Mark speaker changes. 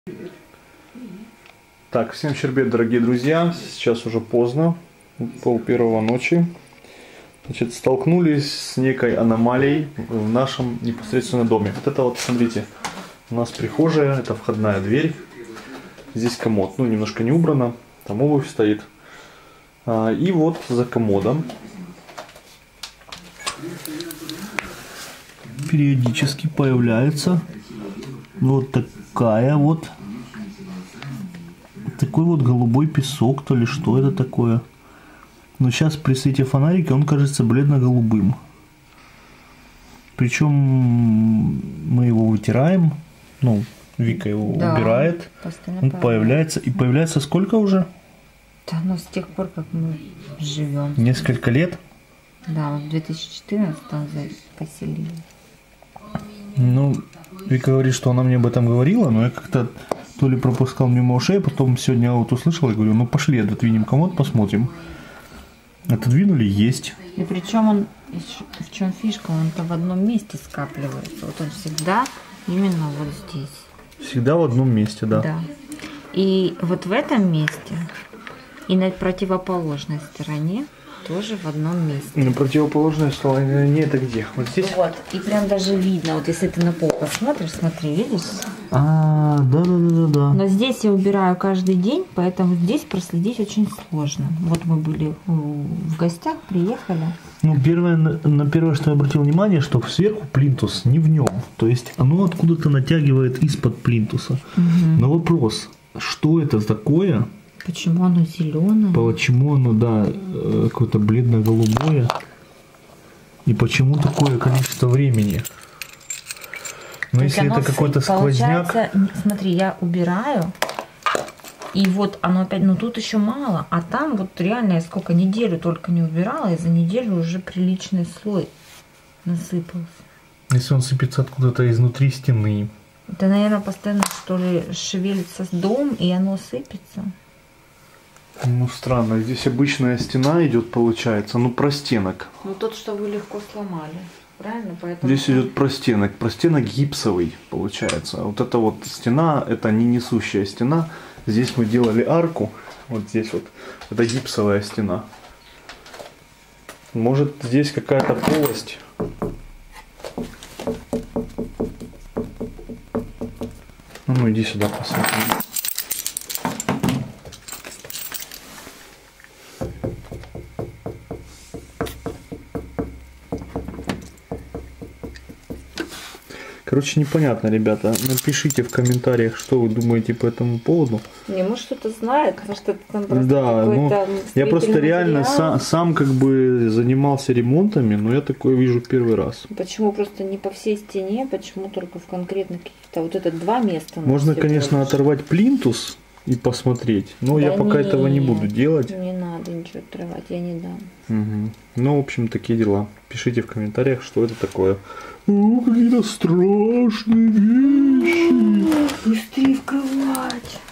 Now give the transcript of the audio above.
Speaker 1: Так, всем щербет, дорогие друзья. Сейчас уже поздно, 1:30 ночи. Значит, столкнулись с некой аномалией в нашем непосредственно доме. Вот это вот, смотрите, у нас прихожая, это входная дверь. Здесь комод, ну немножко не убрано, там обувь стоит. И вот за комодом периодически появляется вот такая вот, такой вот голубой песок, то ли что это такое. Но сейчас при свете фонарика он кажется бледно-голубым. Причем мы его вытираем, ну, Вика его убирает, он появляется. И появляется сколько уже?
Speaker 2: Да, ну с тех пор, как мы живем.
Speaker 1: Несколько лет?
Speaker 2: Да, в 2014 он поселили.
Speaker 1: Ну, Вика говорит, что она мне об этом говорила, но я как-то то ли пропускал мимо ушей, а потом сегодня вот услышал и говорю, ну пошли, отодвинем комод, посмотрим. Отодвинули, есть.
Speaker 2: И причем он, в чем фишка, он-то в одном месте скапливается. Вот он всегда именно вот здесь.
Speaker 1: Всегда в одном месте, да.
Speaker 2: Да. И вот в этом месте и на противоположной стороне тоже в одном месте.
Speaker 1: На противоположной стороне это где? Вот здесь?
Speaker 2: Вот. И прям даже видно, вот если ты на пол посмотришь, смотри, видишь?
Speaker 1: Да.
Speaker 2: Но здесь я убираю каждый день, поэтому здесь проследить очень сложно. Вот мы были в гостях, приехали.
Speaker 1: Ну, первое, что я обратил внимание, что сверху плинтус не в нем. То есть оно откуда-то натягивает из-под плинтуса. Угу. Но вопрос, что это такое?
Speaker 2: Почему оно зеленое?
Speaker 1: Почему оно, да, какое-то бледно-голубое? И почему такое количество времени? Но если это какой-то сквозняк...
Speaker 2: Смотри, я убираю, и вот оно опять, ну тут еще мало, а там вот реально я сколько, неделю только не убирала, и за неделю уже приличный слой насыпался.
Speaker 1: Если он сыпется откуда-то изнутри стены.
Speaker 2: Это, наверное, постоянно, что ли, шевелится дом, и оно сыпется.
Speaker 1: Ну, странно, здесь обычная стена идет, получается, ну, простенок.
Speaker 2: Ну, тот, что вы легко сломали, правильно? Поэтому
Speaker 1: здесь идет простенок гипсовый, получается. Вот эта вот стена, это не несущая стена. Здесь мы делали арку, вот здесь вот, это гипсовая стена. Может, здесь какая-то полость. Ну, иди сюда, посмотрим. Короче, непонятно, ребята. Напишите в комментариях, что вы думаете по этому поводу.
Speaker 2: Не, может, кто-то знает, может, это там просто
Speaker 1: да, ну, я просто реально сам как бы занимался ремонтами, но я такое вижу первый раз.
Speaker 2: Почему просто не по всей стене, почему только в конкретно каких-то, вот это два места.
Speaker 1: Можно, конечно, оторвать плинтус и посмотреть, но да я пока этого не буду делать.
Speaker 2: Не надо ничего отрывать, я не дам.
Speaker 1: Угу. Ну, в общем, такие дела. Пишите в комментариях, что это такое. Какие-то страшные вещи.
Speaker 2: Быстрее в кровать.